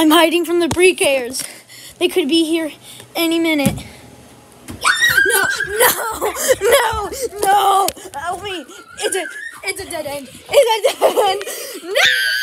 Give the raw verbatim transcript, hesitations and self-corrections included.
I'm hiding from the pre-kers. They could be here any minute. No, no, no, no! Help me! It's a, it's a dead end. It's a dead end. No!